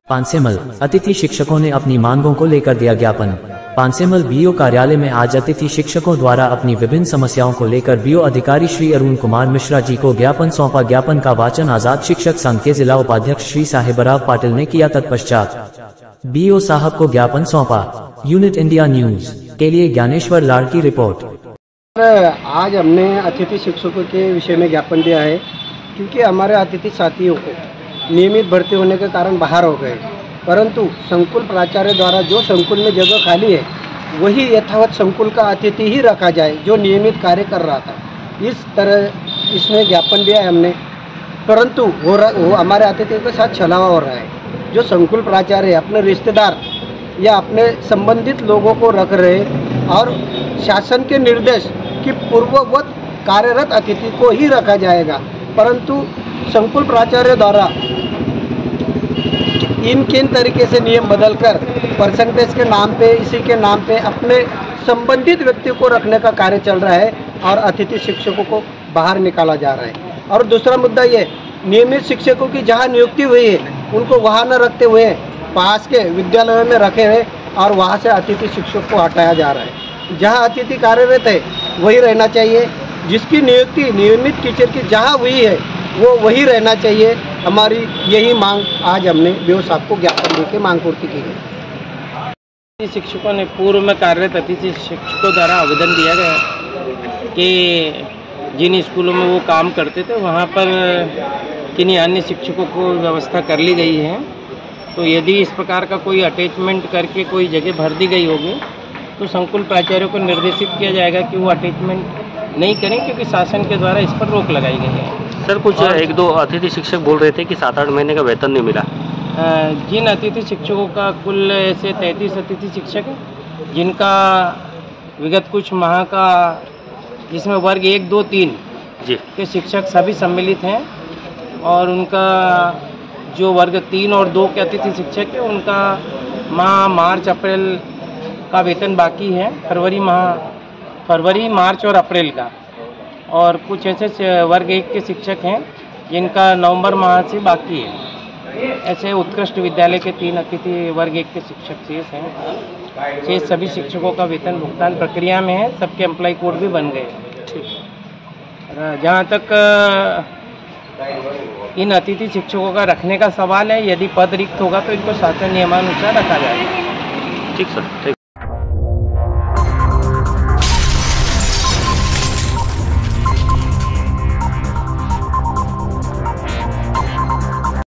पांसेमल अतिथि शिक्षकों ने अपनी मांगों को लेकर दिया ज्ञापन। पांसेमल बीओ कार्यालय में आज अतिथि शिक्षकों द्वारा अपनी विभिन्न समस्याओं को लेकर बीओ अधिकारी श्री अरुण कुमार मिश्रा जी को ज्ञापन सौंपा। ज्ञापन का वाचन आजाद शिक्षक संघ के जिला उपाध्यक्ष श्री साहेबराव पाटिल ने किया। तत्पश्चात बीओ साहब को ज्ञापन सौंपा। यूनिट इंडिया न्यूज के लिए ज्ञानेश्वर लाड़ की रिपोर्ट। आज हमने अतिथि शिक्षकों के विषय में ज्ञापन दिया है, क्योंकि हमारे अतिथि साथियों को नियमित भर्ती होने के कारण बाहर हो गए, परंतु संकुल प्राचार्य द्वारा जो संकुल में जगह खाली है वही यथावत संकुल का अतिथि ही रखा जाए जो नियमित कार्य कर रहा था। इस तरह इसमें ज्ञापन दिया है हमने, परंतु वो हमारे अतिथियों के साथ छलावा हो रहा है। जो संकुल प्राचार्य अपने रिश्तेदार या अपने संबंधित लोगों को रख रहे और शासन के निर्देश कि पूर्ववत कार्यरत अतिथि को ही रखा जाएगा, परंतु संकुल प्राचार्य द्वारा किन तरीके से नियम बदलकर परसेंटेज के नाम पे, इसी के नाम पे अपने संबंधित व्यक्ति को रखने का कार्य चल रहा है और अतिथि शिक्षकों को बाहर निकाला जा रहा है। और दूसरा मुद्दा ये, नियमित शिक्षकों की जहां नियुक्ति हुई है उनको वहां न रखते हुए पास के विद्यालयों में रखे हुए और वहां से अतिथि शिक्षक को हटाया जा रहा है। जहाँ अतिथि कार्यरत है वही रहना चाहिए, जिसकी नियुक्ति नियमित टीचर की जहाँ हुई है वो वही रहना चाहिए। हमारी यही मांग आज हमने बीओ साहब को ज्ञापन देकर मांग पूर्ति की है। शिक्षकों ने पूर्व में कार्यरत अतिथि शिक्षकों द्वारा आवेदन दिया गया कि जिन स्कूलों में वो काम करते थे वहाँ पर किन्हीं अन्य शिक्षकों को व्यवस्था कर ली गई है, तो यदि इस प्रकार का कोई अटैचमेंट करके कोई जगह भर दी गई होगी तो संकुल प्राचार्यों को निर्देशित किया जाएगा कि वो अटैचमेंट नहीं करें, क्योंकि शासन के द्वारा इस पर रोक लगाई गई है। सर, कुछ एक दो अतिथि शिक्षक बोल रहे थे कि 7-8 महीने का वेतन नहीं मिला। जिन अतिथि शिक्षकों का कुल ऐसे 33 अतिथि शिक्षक हैं जिनका विगत कुछ माह का, जिसमें वर्ग 1, 2, 3 जी के शिक्षक सभी सम्मिलित हैं, और उनका जो वर्ग 3 और 2 के अतिथि शिक्षक है उनका माह मार्च अप्रैल का वेतन बाकी है, फरवरी मार्च और अप्रैल का। और कुछ ऐसे वर्ग 1 के शिक्षक हैं जिनका नवंबर माह से बाकी है। ऐसे उत्कृष्ट विद्यालय के 3 अतिथि वर्ग 1 के शिक्षक शेष हैं। शेष सभी शिक्षकों का वेतन भुगतान प्रक्रिया में है, सबके एम्प्लॉय कोड भी बन गए। जहाँ तक इन अतिथि शिक्षकों का रखने का सवाल है, यदि पद रिक्त होगा तो इनको शासन नियमानुसार रखा जाएगा। ठीक सर, ठीक।